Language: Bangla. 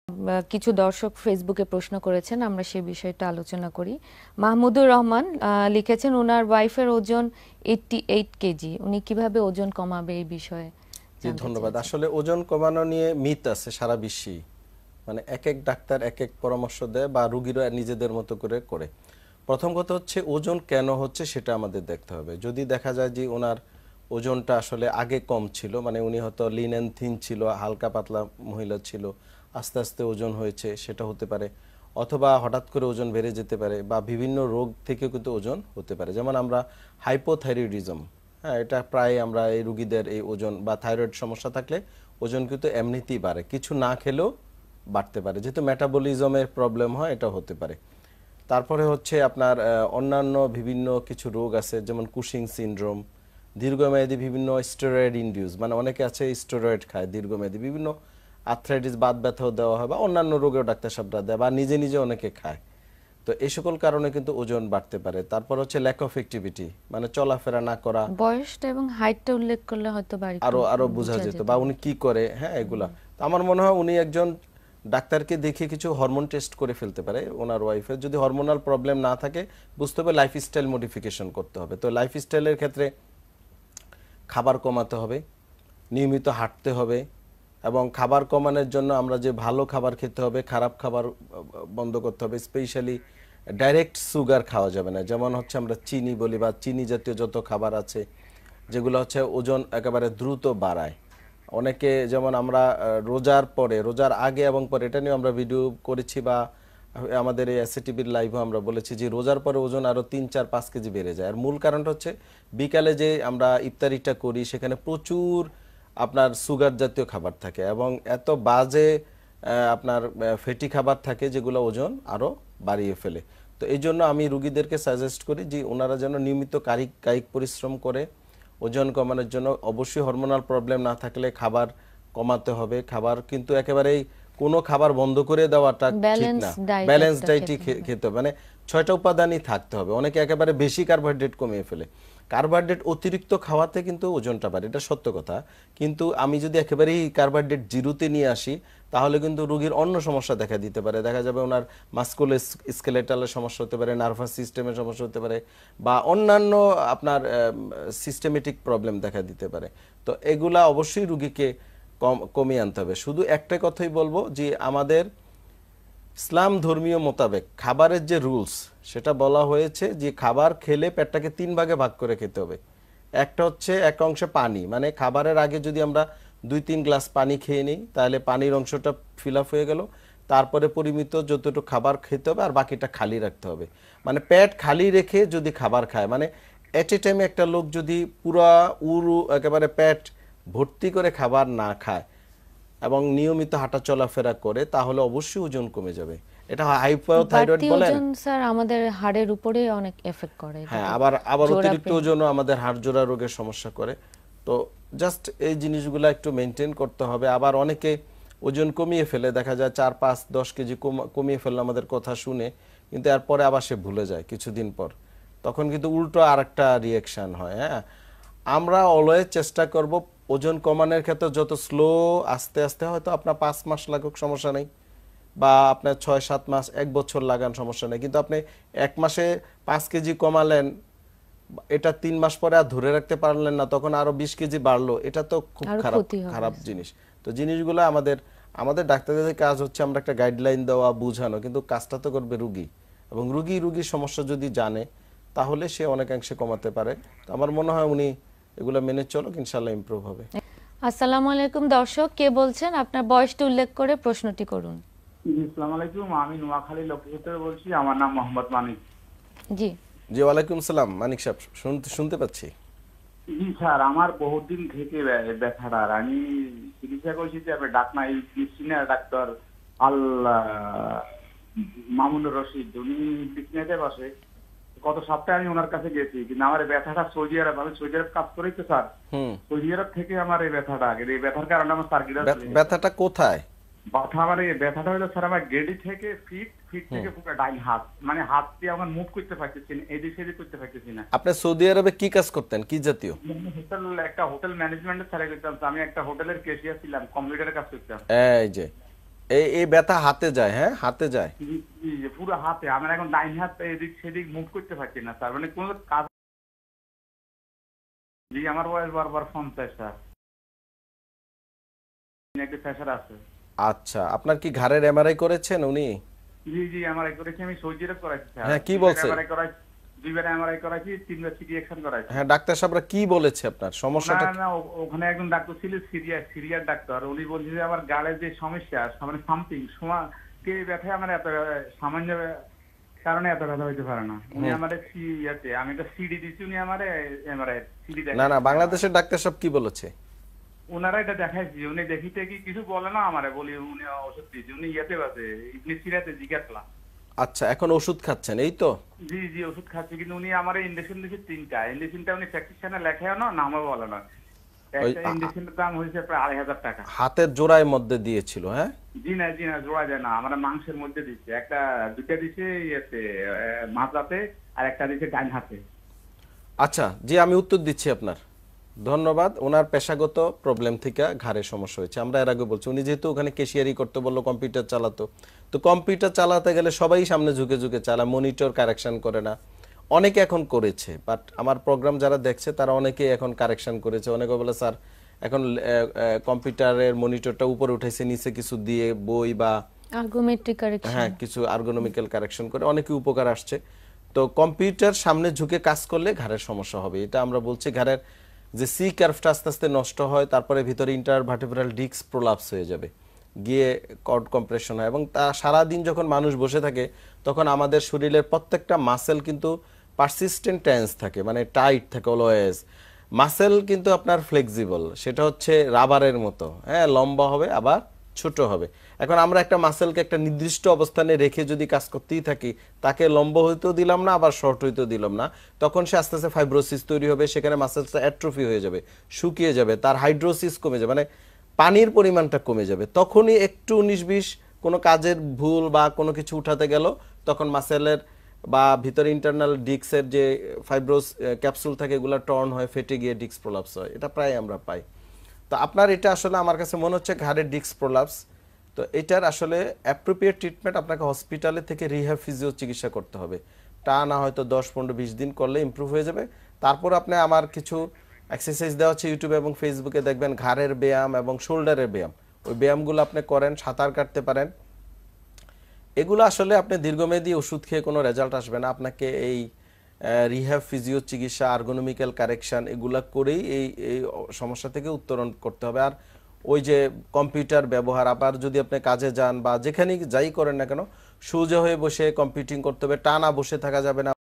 কিছু দর্শক ফেসবুকে প্রশ্ন করেছেন, আমরা সেই বিষয়টা আলোচনা করি। মাহমুদুর রহমান লিখেছেন ওনার ওয়াইফের ওজন 88 কেজি, উনি কিভাবে ওজন কমাবে এই বিষয়ে জি জানতে ধন্যবাদ। চেয়েছেন। আসলে ওজন কমানো নিয়ে মিথ আছে সারা বিশ্বেই, মানে এক এক ডাক্তার এক এক পরামর্শ দেয় বা রোগীরা নিজেদের মতো করে করে। প্রথম কথা হচ্ছে ওজন কেন হচ্ছে সেটা আমাদের দেখতে হবে। যদি দেখা যায় যে ওনার ওজনটা আসলে আগে কম ছিল, মানে উনি হয়তো লিন অ্যান্ড থিন ছিল, হালকা পাতলা মহিলা ছিল, আস্তে আস্তে ওজন হয়েছে, সেটা হতে পারে। অথবা হঠাৎ করে ওজন বেড়ে যেতে পারে, বা বিভিন্ন রোগ থেকে কিন্তু ওজন হতে পারে। যেমন আমরা হাইপোথাইরয়েডিজম, হ্যাঁ, এটা প্রায় আমরা এই রুগীদের এই ওজন বা থাইরয়েড সমস্যা থাকলে ওজন কিন্তু এমনিতেই বাড়ে, কিছু না খেলেও বাড়তে পারে, যেহেতু মেটাবলিজমের প্রবলেম হয়, এটা হতে পারে। তারপরে হচ্ছে আপনার অন্যান্য বিভিন্ন কিছু রোগ আছে, যেমন কুশিং সিনড্রোম, দীর্ঘমেয়াদী বিভিন্ন স্টেরয়েড ইনডিউস, মানে অনেকে আছে স্টেরয়েড খায় দীর্ঘমেয়াদী, বিভিন্ন আর্থ্রাইটিস, বাত ব্যথাও দেওয়া হয়, বা অন্যান্য রোগেও ডাক্তার সাহেবরা দেয়, বা নিজে নিজে অনেকে খায়। তো এই সকল কারণে কিন্তু ওজন বাড়তে পারে। তারপর হচ্ছে ল্যাক অফ অ্যাক্টিভিটি, মানে চলাফেরা না করা, বয়সটা এবং হাইটটা উল্লেখ করলে হয়তো একটু আরো আরো বোঝা যেত, বা উনি কি করে, হ্যাঁ এগুলা। তো আমার মনে হয় উনি একজন ডাক্তারকে দেখে কিছু হরমোন টেস্ট করে ফেলতে পারে ওনার ওয়াইফের। যদি হরমোনাল প্রবলেম না থাকে, বুঝতে হবে লাইফস্টাইল মডিফিকেশন করতে হবে। তো লাইফস্টাইলের ক্ষেত্রে খাবার কমাতে হবে, নিয়মিত হাঁটতে হবে, এবং খাবার কমানোর জন্য আমরা যে ভালো খাবার খেতে হবে, খারাপ খাবার বন্ধ করতে হবে। স্পেশালি ডাইরেক্ট সুগার খাওয়া যাবে না, যেমন হচ্ছে আমরা চিনি বলি, বা চিনি জাতীয় যত খাবার আছে যেগুলো হচ্ছে ওজন একেবারে দ্রুত বাড়ায়। অনেকে যেমন আমরা রোজার পরে, রোজার আগে এবং পরে, এটা নিয়ে আমরা ভিডিও করেছি, বা আমাদের এই এসএটিভির লাইভও আমরা বলেছি যে রোজার পরে ওজন আরো 3, 4, 5 কেজি বেড়ে যায়। আর মূল কারণটা হচ্ছে বিকালে যে আমরা ইফতারিটা করি, সেখানে প্রচুর আপনার সুগার জাতীয় খাবার থাকে, এবং এত বাজে আপনার ফ্যাটি খাবার থাকে যেগুলো ওজন আরো বাড়িয়ে ফেলে। তো এই জন্য আমি রুগীদেরকে সাজেস্ট করি যে ওনারা যেন নিয়মিত কায়িক পরিশ্রম করে ওজন কমানোর জন্য। অবশ্যই হরমোনাল প্রবলেম না থাকলে খাবার কমাতে হবে। খাবার কিন্তু একেবারেই কোনো খাবার বন্ধ করে দেওয়াটা ঠিক না, ব্যালেন্স ডায়েটই খেতে হবে, মানে 6টা উপাদানই থাকতে হবে। অনেকে একেবারে বেশি কার্বোহাইড্রেট কমিয়ে ফেলে, কার্বোহাইড্রেট অতিরিক্ত খাওয়াতে কিন্তু ওজনটা বাড়ে, এটা সত্য কথা। কিন্তু আমি যদি একেবারেই কার্বোহাইড্রেট জিরোতে নিয়ে আসি, তাহলে কিন্তু রোগীর অন্য সমস্যা দেখা দিতে পারে। দেখা যাবে ওনার মাস্কুলো স্কেলেটালের সমস্যা হতে পারে, নার্ভাস সিস্টেমের সমস্যা হতে পারে, বা অন্যান্য আপনার সিস্টেমেটিক প্রবলেম দেখা দিতে পারে। তো এগুলা অবশ্যই রুগীকে কমিয়ে আনতে হবে। শুধু একটা কথাই বলবো যে আমাদের ইসলাম ধর্মীয় মোতাবেক খাবারের যে রুলস, সেটা বলা হয়েছে যে খাবার খেলে পেটটাকে 3 ভাগে ভাগ করে খেতে হবে। একটা হচ্ছে এক অংশে পানি, মানে খাবারের আগে যদি আমরা 2-3 গ্লাস পানি খেয়ে নিই, তাহলে পানির অংশটা ফিল আপ হয়ে গেল। তারপরে পরিমিত যতটুকু খাবার খেতে হবে, আর বাকিটা খালি রাখতে হবে। মানে পেট খালি রেখে যদি খাবার খায়, মানে এট এ টাইমে একটা লোক যদি পুরা একেবারে পেট ভর্তি করে খাবার না খায় এবং নিয়মিত হাঁটা চলাফেরা করে, তাহলে অবশ্যই ওজন কমে যাবে। এটা হাইপোথাইরয়েড বলেন, ওজন স্যার আমাদের হাড়ের উপরে অনেক এফেক্ট করে। হ্যাঁ, আবার অতিরিক্ত ওজনও আমাদের হাড় জোড়া রোগের সমস্যা করে। তো জাস্ট এই জিনিসগুলো একটু মেনটেন করতে হবে। আবার অনেকে ওজন কমিয়ে ফেলে, দেখা যায় 4, 5, 10 কেজি কমিয়ে ফেললে আমাদের কথা শুনে, কিন্তু এরপরে আবার সে ভুলে যায় কিছুদিন পর, তখন কিন্তু উল্টো আরেকটা রিয়াকশন হয়। হ্যাঁ, আমরা অলওয়েজ চেষ্টা করব ওজন কমানোর ক্ষেত্রে যত স্লো, আস্তে আস্তে, হয়তো আপনার 5 মাস লাগুক সমস্যা নেই, বা আপনার 6-7 মাস, 1 বছর লাগান সমস্যা নেই, কিন্তু আপনি 1 মাসে 5 কেজি কমালেন, এটা 3 মাস পরে আর ধরে রাখতে পারলেন না, তখন আরো 20 কেজি বাড়লো, এটা তো খুব খারাপ জিনিস। তো জিনিসগুলো আমাদের ডাক্তারদের কাজ হচ্ছে আমরা একটা গাইডলাইন দেওয়া, বুঝানো, কিন্তু কাজটা তো করবে রুগী, এবং রুগীর সমস্যা যদি জানে, তাহলে সে অনেকাংশে কমাতে পারে। তো আমার মনে হয় উনি এগুলো মেনে চলুক, ইনশাআল্লাহ ইমপ্রুভ হবে। আসসালামু আলাইকুম দর্শক, কে বলছেন? আপনার বয়সটা উল্লেখ করে প্রশ্নটি করুন। আসসালামু আলাইকুম, আমি নোয়াখালী লক্ষ্মীপুর থেকে বলছি। আমার নাম মোহাম্মদ মানিক। জি জি, ওয়ালাইকুম সালাম মানিক সাহেব, শুনতে পাচ্ছি। জি স্যার, আমার বহুদিন থেকে ব্যথাটা, আমি চিকিৎসা করছি যে doctor senior doctor Al Mamunur Rashid, উনি বিসনেসে বসে। গত সপ্তাহে আমি ওনার কাছে গেছি, কিন্তু আমার এই ব্যথাটা সৌদি আরব, আমি সৌদি আরব কাজ করি তো স্যার, সৌদি আরব থেকে আমার এই ব্যথাটা, এই ব্যথার কারণে আমার সার্কিটাল। ব্যথাটা কোথায়? ব্যথা আমার এই ব্যথাটা হলো স্যার আমার গেডি থেকে ফিট থেকে পুরো ডাইন হাত, মানে হাত দিয়ে আমার মুভ করতে পারতেছি না, এদিক সেদিক করতে পারতেছি না। আপনি সৌদি আরবে কি কাজ করতেন, কি জাতীয়? একটা হোটেল ম্যানেজমেন্টের স্যারে করতাম। আমি একটা হোটেলের ক্যাশিয়ার ছিলাম, কম্পিউটারে কাজ করতাম। এই যে এই ব্যথা হাতে যায়, হ্যাঁ হাতে যায়। জি, জি, জি, পুরো হাতে আমার এখন ডাইন হাত এদিক সেদিক মুভ করতে পারছি না স্যার, মানে কোনো কাজ। জি, আমার বয়স বারবার 50 স্যার, একটা প্রেশার আছে। আচ্ছা, আপনার কি ঘাড়ের এমআরআই করেছেন উনি? জি, জি, এমআরআই করেছি, আমি সৌদি আরব করাইছি স্যার। হ্যাঁ, কি 2 বার বলছে? এমআরআই করাইছি, 2 বার এমআরআই করাইছি, 3 বার সিটি এক্সন করাইছি। হ্যাঁ, ডাক্তার সাহেবরা কি বলেছে আপনার সমস্যাটা ওনার কি? না ওখানে একজন ডাক্তার ছিল, সিরিয়ার ডাক্তার, উনি বলছে যে আমার গালের যে সমস্যা, মানে সামথিং কে ব্যথা আমার এত সামান্য কারণে এত ব্যথা হইতে পারে না। উনি আমার আমি একটা সিডি দিচ্ছি, উনি আমার এমআরআই সিডি না না, দেখাইছে। বাংলাদেশের ডাক্তার সাহেব কি বলেছে? ওনারা এটা দেখাইছি, উনি দেখিতে কি কিছু বলে না আমারে, বলি উনি ওষুধ দিয়েছে, উনি ইয়েতে আছে ইবনে সিরাতে জিজ্ঞাসলা। আচ্ছা, এখন ওষুধ খাচ্ছেন এই তো? জি, জি, ওষুধ খাচ্ছি, কিন্তু উনি আমার ইঞ্জেকশন দিয়েছে 3টা। ইঞ্জেকশনটা উনি প্রেসক্রিপশনে লেখেও না, নামও বলে না। ওই একটা ইঞ্জেকশনের দাম হয়েছে প্রায় 2,500 টাকা। হাতের জোড়ায় মধ্যে দিয়েছিল, হ্যাঁ? জি না, জি না, জোড়া যায় না, আমরা মাংসের মধ্যে দিচ্ছে। দুইটা দিচ্ছে ইয়েতে মাথাতে, আর একটা দিচ্ছে ডান হাতে। আচ্ছা জি, আমি উত্তর দিচ্ছি আপনার। ধন্যবাদ। ওনার পেশাগত প্রবলেম থেকে ঘাড়ে সমস্যা হয়েছে, আমরা এর আগে বলছি। উনি যেহেতু ওখানে কেশিয়ারি করতে বললো, কম্পিউটার চালাতো, তো কম্পিউটার চালাতে গেলে সবাই সামনে ঝুঁকে ঝুঁকে চালায়, মনিটর কারেকশন করে না। অনেকে এখন করেছে, বাট আমার প্রোগ্রাম যারা দেখছে তারা অনেকেই এখন কারেকশন করেছে। অনেকে বলে স্যার এখন কম্পিউটারের মনিটরটা উপরে উঠেছে, নিচে কিছু দিয়ে বই বা আর্গুমেন্ট্রিক কারেকশন। হ্যাঁ কিছু আর্গোনমিক্যাল কারেকশন করে অনেকে উপকার আসছে। তো কম্পিউটার সামনে ঝুঁকে কাজ করলে ঘাড়ের সমস্যা হবে, এটা আমরা বলছি। ঘাড়ের যে সি কার্ভটা আস্তে আস্তে নষ্ট হয়, তারপরে ভিতরে ইন্টারভার্টিব্রাল ডিস্ক প্রোলাপস হয়ে যাবে, গিয়ে কর্ড কম্প্রেশন হয়। এবং তা সারাদিন যখন মানুষ বসে থাকে তখন আমাদের শরীরের প্রত্যেকটা মাসেল কিন্তু পারসিস্টেন্ট টেন্স থাকে, মানে টাইট থাকে অলওয়েজ। মাসেল কিন্তু আপনার ফ্লেক্সিবল, সেটা হচ্ছে রাবারের মতো, হ্যাঁ লম্বা হবে আবার ছোট হবে। এখন আমরা একটা মাসেলকে একটা নির্দিষ্ট অবস্থানে রেখে যদি কাজ করতেই থাকি, তাকে লম্বা হইতেও দিলাম না আবার শর্ট হইতেও দিলাম না, তখন সে আস্তে আস্তে ফাইব্রোসিস তৈরি হবে, সেখানে মাসেলসটা অ্যাট্রোফি হয়ে যাবে, শুকিয়ে যাবে, তার হাইড্রোসিস কমে যাবে, মানে পানির পরিমাণটা কমে যাবে। তখনই একটু 19-20 কোনো কাজের ভুল বা কোনো কিছু উঠাতে গেল, তখন মাসেলের বা ভিতরে ইন্টারনাল ডিস্কের যে ফাইব্রোস ক্যাপসুল থাকে এগুলো টর্ন হয়, ফেটে গিয়ে ডিস্ক প্রোলাপস হয়। এটা প্রায় আমরা পাই। তো আপনার এটা আসলে আমার কাছে মনে হচ্ছে ঘাড়ের ডিস্ক প্রোলাপস। তো এটার আসলে অ্যাপ্রোপ্রিয়েট ট্রিটমেন্ট আপনাকে হসপিটালে থেকে রিহ্যাব ফিজিও চিকিৎসা করতে হবে। তা না হয়তো 10-15-20 দিন করলে ইমপ্রুভ হয়ে যাবে। তারপর আপনি আমার কিছু এক্সারসাইজ দেওয়া হচ্ছে ইউটিউবে এবং ফেসবুকে, দেখবেন ঘাড়ের ব্যায়াম এবং শোল্ডারের ব্যায়াম। ওই ব্যায়ামগুলো আপনি করেন, সাঁতার কাটতে পারেন। এগুলো আসলে আপনি দীর্ঘমেয়াদী ওষুধ খেয়ে কোনো রেজাল্ট আসবে না। আপনাকে এই রিহ্যাব ফিজিও চিকিৎসা, আর্গোনমিক্যাল কারেকশন এগুলা করেই এই এই সমস্যা থেকে উত্তরণ করতে হবে। আর ওই যে কম্পিউটার ব্যবহার, আবার যদি আপনি কাজে যান বা যেখানেই যাই করেন না কেন, সোজা হয়ে বসে কম্পিউটিং করতে হবে, টানা বসে থাকা যাবে না।